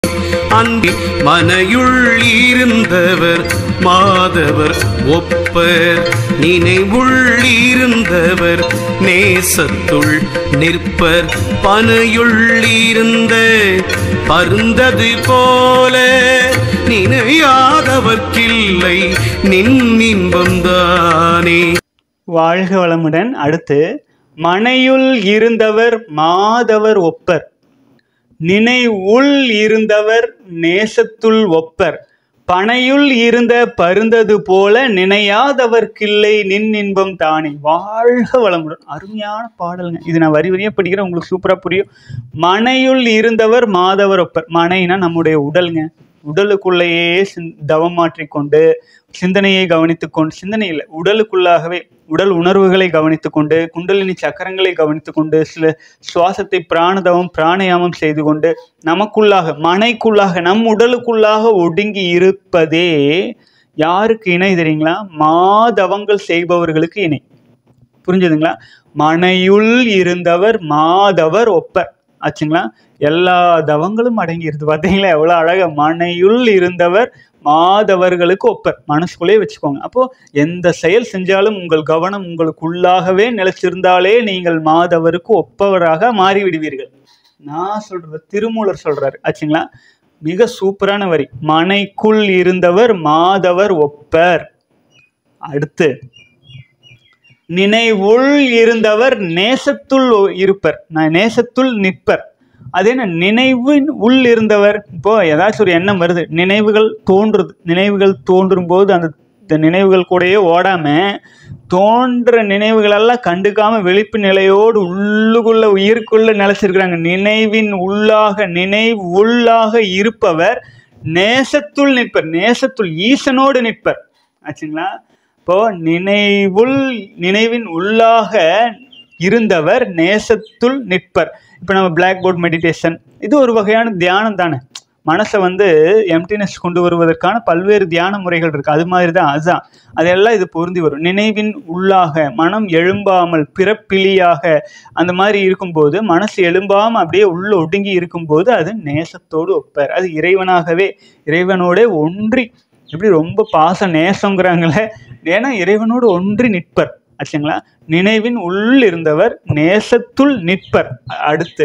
அன்பி மனையுள் இருந்தவர் மாதவர் ஒப்பர் நினைவுள் இருந்தவர் நேசத்துள் நிற்பர் பனையுள் இருந்த பருந்தது போல நினையாதவர்க்கில்லை நின் இன்பம்தானே. வாழ்க வளமுடன். அடுத்து, மனையுள் இருந்தவர் மாதவர் ஒப்பர் நினைவுள் இருந்தவர் நேசத்துள் ஒப்பர் பனையுள் இருந்த பருந்தது போல நினையாதவர்க்கில்லை நின் இன்பம் தானே. வாழ்க வளமுடன். அருமையான பாடலுங்க. இது நான் வரி வரியா படிக்கிறேன், உங்களுக்கு சூப்பரா புரியும். மனையுள் இருந்தவர் மாதவர் ஒப்பர். மனைனா நம்முடைய உடலுங்க. உடலுக்குள்ளேயே தவம் மாற்றிக்கொண்டு சிந்தனையை கவனித்துக்கொண்டு, சிந்தனை இல்லை, உடலுக்குள்ளாகவே உடல் உணர்வுகளை கவனித்துக்கொண்டு, குண்டலினி சக்கரங்களை கவனித்துக்கொண்டு, சில சுவாசத்தை பிராணதவம் பிராணயாமம் செய்து கொண்டு நமக்குள்ளாக மனைக்குள்ளாக நம் உடலுக்குள்ளாக ஒடுங்கி இருப்பதே யாருக்கு இணை தெரியுங்களா? மாதவங்கள் செய்பவர்களுக்கு இணை. புரிஞ்சுதுங்களா? மனையுள் இருந்தவர் மாதவர் ஒப்பர் ஆச்சுங்களா? எல்லா தவங்களும் அடங்கிடுது. பார்த்தீங்களா எவ்வளோ அழகா? மனையுள் இருந்தவர் மாதவர்களுக்கு ஒப்பர். மனசுக்குள்ளே வச்சுக்கோங்க. அப்போ எந்த செயல் செஞ்சாலும் உங்கள் கவனம் உங்களுக்குள்ளாகவே நிலைச்சிருந்தாலே நீங்கள் மாதவருக்கு ஒப்பவராக மாறிவிடுவீர்கள். நான் சொல்றது திருமூலர் சொல்றாரு ஆச்சுங்களா? மிக சூப்பரான வரி. மனைக்குள் இருந்தவர் மாதவர் ஒப்பர். அடுத்து, நினைவுள் இருந்தவர் நேசத்துள் இருப்பர். நேசத்துள் நிற்பர். அது என்ன? நினைவின் உள் இருந்தவர். இப்போ ஏதாச்சும் ஒரு எண்ணம் வருது, நினைவுகள் தோன்றுது. நினைவுகள் தோன்றும் போது அந்த நினைவுகள் கூடயே ஓடாம தோன்ற நினைவுகளெல்லாம் கண்டுக்காம விழிப்பு நிலையோடு உள்ளுக்குள்ள உயிருக்குள்ள நிலைச்சிருக்கிறாங்க. நினைவின் உள்ளாக நினைவு உள்ளாக இருப்பவர் நேசத்துள் நிற்பர். நேசத்துள் ஈசனோடு நிற்பர் ஆச்சுங்களா? இப்போ நினைவின் உள்ளாக இருந்தவர் நேசத்துள் நிற்பர். இப்போ நம்ம பிளாக் போர்ட் மெடிடேஷன், இது ஒரு வகையான தியானம் தானே. மனசை எம்டினஸ் கொண்டு வருவதற்கான பல்வேறு தியான முறைகள் இருக்குது. அது மாதிரி தான் அதுதான் அதெல்லாம் இது பொருந்தி வரும். நினைவின் உள்ளாக மனம் எழும்பாமல் பிறப்பிலியாக அந்த மாதிரி இருக்கும்போது, மனசு எழும்பாமல் அப்படியே உள்ள ஒடுங்கி இருக்கும்போது அது நேசத்தோடு ஒப்பர். அது இறைவனாகவே இறைவனோட ஒன்றி, எப்படி ரொம்ப பாச நேசங்கிறாங்களே, ஏன்னா இறைவனோடு ஒன்றி நிற்பர் ஆச்சுங்களா? நினைவின் உள் இருந்தவர் நேசத்துள் நிற்பர். அடுத்து,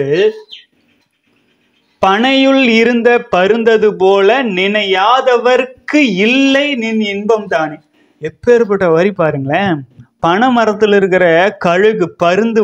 பனையுள் இருந்த பருந்தது போல நினையாதவர்க்கு இல்லை நின் இன்பம் தானே. எப்பேற்பட்ட வரி பாருங்களேன். பனை மரத்தில் இருக்கிற கழுகு பருந்து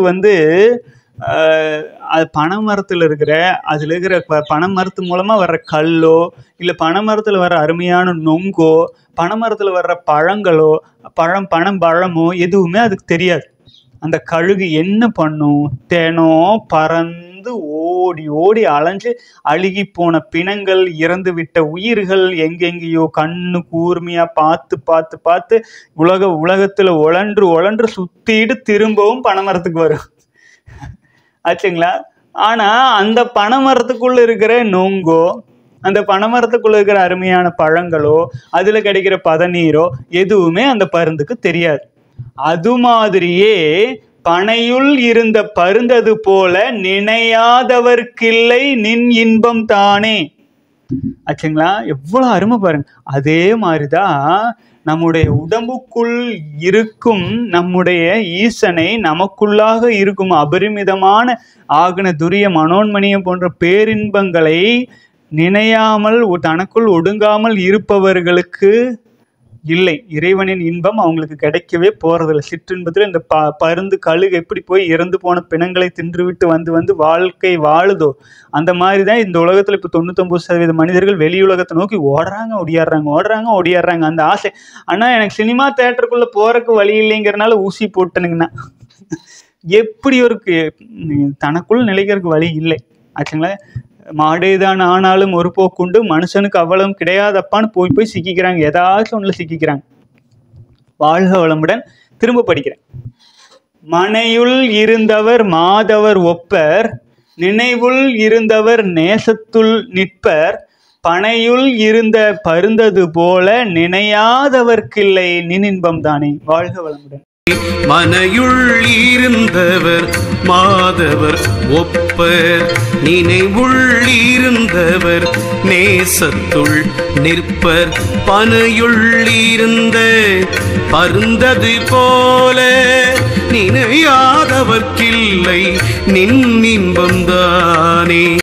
அது பனை மரத்தில் இருக்கிற அதில் இருக்கிற பனை மரத்து மூலமாக வர்ற கல்லோ, இல்லை பனை மரத்தில் வர்ற அருமையான நொங்கோ, பனை மரத்தில் வர்ற பழங்களோ, பழமோ எதுவுமே அதுக்கு தெரியாது. அந்த கழுகு என்ன பண்ணும்? தினம் பறந்து ஓடி ஓடி அலைஞ்சு அழுகி போன பிணங்கள், இறந்து விட்ட உயிர்கள் எங்கெங்கேயோ கண்ணு கூர்மையா பார்த்து பார்த்து பார்த்து உலகத்துல உழன்று சுத்திட்டு திரும்பவும் பனைமரத்துக்கு வரும் ஆச்சுங்களா? ஆனா அந்த பனைமரத்துக்குள்ள இருக்கிற நொங்கோ, அந்த பனைமரத்துக்குள்ள இருக்கிற அருமையான பழங்களோ, அதுல கிடைக்கிற பதநீரோ எதுவுமே அந்த பருந்துக்கு தெரியாது. அது மாதிரியே பனையுள் இருந்த பருந்தது போல நினையாதவர்க்கில்லை நின் இன்பம் தானே ஆச்சுங்களா? எவ்வளவு அருமை பாருங்க. அதே மாதிரிதான் நம்முடைய உடம்புக்குள் இருக்கும் நம்முடைய ஈசனை, நமக்குள்ளாக இருக்கும் அபரிமிதமான ஆகன துரிய மனோன்மணியம் போன்ற பேரின்பங்களை நினையாமல் தனக்குள் ஒடுங்காமல் இருப்பவர்களுக்கு இல்லை இறைவனின் இன்பம். அவங்களுக்கு கிடைக்கவே போறதில்லை. சிற்றின்பத்தில் இந்த பருந்து கழுகு எப்படி போய் இறந்து போன பிணங்களை தின்றுவிட்டு வந்து வாழ்க்கை வாழுதோ, அந்த மாதிரி தான் இந்த உலகத்தில் இப்போ 99% மனிதர்கள் வெளி உலகத்தை நோக்கி ஓடுறாங்க. அந்த ஆசை, ஆனால் எனக்கு சினிமா தேட்டருக்குள்ளே போறதுக்கு வழி இல்லைங்கிறனால ஊசி போட்டனுங்கண்ணா. எப்படி ஒரு தனக்குள் நிலைக்கிறதுக்கு வழி இல்லை ஆச்சுங்களா? மாடேதான் ஆனாலும் ஒரு போக்குண்டு, மனுஷனுக்கு அவ்வளவு கிடையாதப்பான்னு போய் சிக்கிக்கிறாங்க. ஏதாச்சும் ஒன்றுல சிக்கிக்கிறாங்க. வாழ்க வளமுடன். திரும்ப படிக்கிறேன். மனையுள் இருந்தவர் மாதவர் ஒப்பர், நினைவுள் இருந்தவர் நேசத்துள் நிற்பர், பனையுள் இருந்த பருந்தது போல நினையாதவர்க்கில்லை நின் இன்பம் தானே. வாழ்க வளமுடன். மனையுள் இருந்தவர் மாதவர் ஒப்பர் நினைவுள் இருந்தவர் நேசத்துள் நிற்பர் பனையுள் இருந்த பருந்தது போல நினையாதவர்க்கில்லை நின் இன்பம்தானே.